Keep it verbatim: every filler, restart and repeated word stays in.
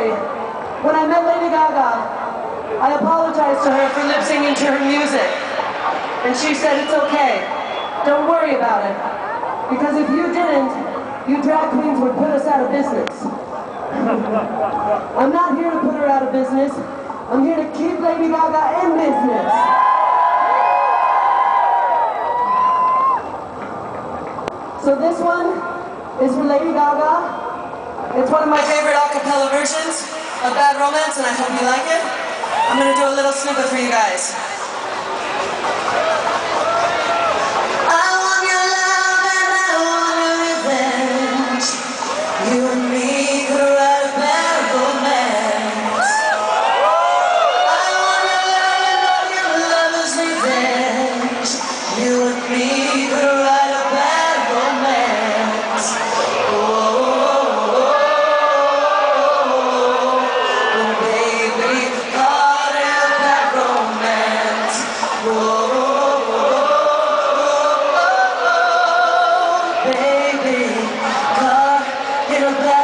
story. When I met Lady Gaga, I apologized to her for lip-syncing to her music. And she said, it's okay. Don't worry about it. Because if you didn't, you drag queens would put us out of business. I'm not here to put her out of business. I'm here to keep Lady Gaga in business. So this one is for Lady Gaga. It's one of my favorite a cappella versions of Bad Romance, and I hope you like it. I'm going to do a little snippet for you guys. I want your love and I want your revenge. You and me could write a bad romance. I want your love and all your lover's revenge. You and me could write a bad romance. Oh, oh, oh, oh, oh baby, caught in a bad romance. Oh, oh, oh, oh, oh, baby, caught in a bad